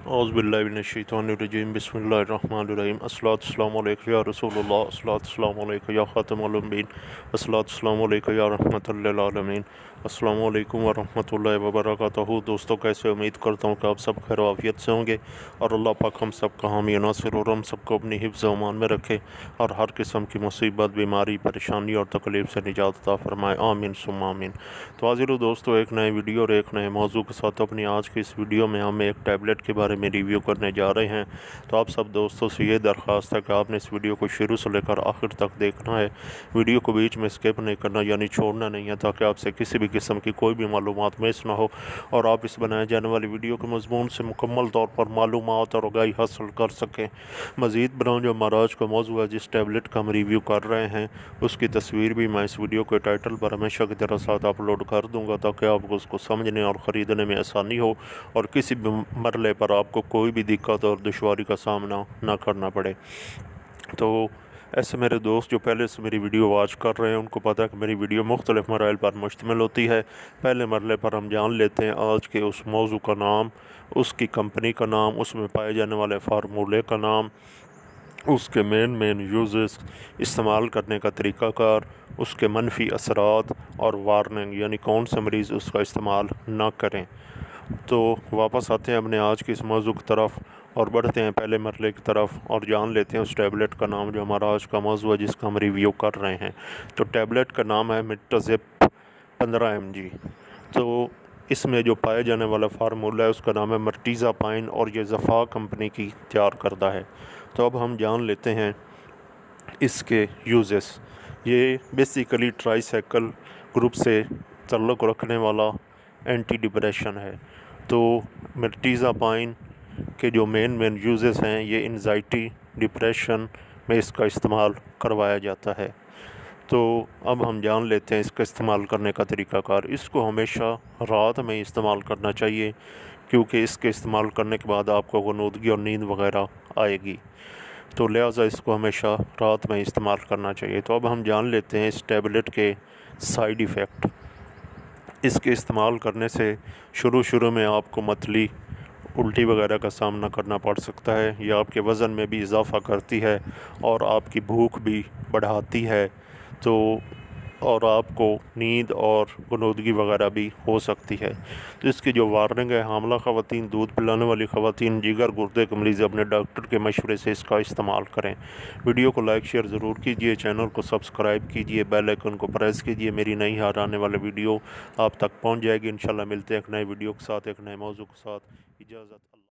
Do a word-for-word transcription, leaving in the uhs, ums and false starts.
औज़ुबिल्लाहिमिनश्शैतानिर्रजीम बिस्मिल्लाहिर्रहमानिर्रहीम अस्सलातु वस्सलामु अलैका या रसूलुल्लाह अस्सलातु वस्सलामु अलैका या ख़ातमुल अंबियीन अस्सलातु वस्सलामु अलैका या रहमतुल लिल आलमीन अस्सलामु अलैकुम व रहमतुल्लाहि व बरकातहू। दोस्तों, कैसे उम्मीद करता हूँ कि आप सब खैर आफियत से होंगे और अल्लाह पाक हम सब का हामी नासिर और हम सबको अपनी हिफ्ज़ व अमान में रखे और हर किस्म की मुसीबत, बीमारी, परेशानी और तकलीफ़ से निजात अता फ़रमाए, आमीन सुम्मा आमीन। तो हाज़िर दोस्तों, एक नए वीडियो और एक नए मौजू के साथ अपनी आज की इस वीडियो में हम एक टैबलेट के बारे में रिव्यू करने जा रहे हैं। तो आप सब दोस्तों से ये दरख्वास्त है कि आपने इस वीडियो को शुरू से लेकर आखिर तक देखना है। वीडियो को बीच में स्किप नहीं करना, यानी छोड़ना नहीं है, ताकि आपसे किसी भी किस्म की कोई भी मालूमात मिस ना हो और आप इस बनाए जाने वाली वीडियो के मज़मून से मुकम्मल तौर पर मालूमात और आगाही हासिल कर सकें। मज़ीद बनाओ जो हमारा आज का मौजू है, जिस टैबलेट का हम रिव्यू कर रहे हैं, उसकी तस्वीर भी मैं इस वीडियो के टाइटल पर हमेशा की तरह साथ अपलोड कर दूँगा, ताकि आपको उसको समझने और ख़रीदने में आसानी हो और किसी भी मरले पर आपको कोई भी दिक्कत और दुश्वारी का सामना ना करना पड़े। तो ऐसे मेरे दोस्त जो पहले से मेरी वीडियो वॉच कर रहे हैं, उनको पता है कि मेरी वीडियो मुख्तलिफ़ मराइल पर मुश्तमिल होती है। पहले मरले पर हम जान लेते हैं आज के उस मौजू का नाम, उसकी कंपनी का नाम, उसमें पाए जाने वाले फार्मूले का नाम, उसके मेन मेन यूज़ेस, इस्तेमाल करने का तरीक़ाकार, उसके मनफी असरात और वार्निंग, यानी कौन से मरीज़ उसका इस्तेमाल ना करें। तो वापस आते हैं अपने आज की इस मौजू की तरफ और बढ़ते हैं पहले मरले की तरफ और जान लेते हैं उस टैबलेट का नाम जो हमारा आज का मौजू है, जिसका हम रिव्यू कर रहे हैं। तो टैबलेट का नाम है मिट्टाज़िप पंद्रह एम जी। तो इसमें जो पाया जाने वाला फार्मूला है उसका नाम है मर्टीज़ापाइन और ये ज़फ़ा कंपनी की तैयार करदा है। तो अब हम जान लेते हैं इसके यूज़ेस। ये बेसिकली ट्राइसाइकिल ग्रुप से ताल्लुक़ रखने वाला एंटी डिप्रेशन है। तो मर्टीज़ापाइन के जो मेन मेन यूज़ेस हैं, ये एंजाइटी, डिप्रेशन में इसका इस्तेमाल करवाया जाता है। तो अब हम जान लेते हैं इसका इस्तेमाल करने का तरीक़ाकार। इसको हमेशा रात में इस्तेमाल करना चाहिए, क्योंकि इसके इस्तेमाल करने के बाद आपको ग़ुनूदगी और नींद वग़ैरह आएगी, तो लिहाजा इसको हमेशा रात में इस्तेमाल करना चाहिए। तो अब हम जान लेते हैं इस टैबलेट के साइड इफ़ेक्ट। इसके इस्तेमाल करने से शुरू शुरू में आपको मतली, उल्टी वगैरह का सामना करना पड़ सकता है। यह आपके वज़न में भी इजाफ़ा करती है और आपकी भूख भी बढ़ाती है, तो और आपको नींद और ग़ुनूदगी वगैरह भी हो सकती है। तो इसकी जो वार्निंग है, हामला ख़वातीन, दूध पिलाने वाली ख़वातीन, जिगर गुर्दे के मरीज़ अपने डॉक्टर के मशवरे से इसका इस्तेमाल करें। वीडियो को लाइक शेयर ज़रूर कीजिए, चैनल को सब्सक्राइब कीजिए, बेल आइकन को प्रेस कीजिए। मेरी नई हर आने वाले वीडियो आप तक पहुँच जाएगी। इंशाल्लाह मिलते हैं एक नए वीडियो के साथ, एक नए मौजू के साथ। इजाज़त।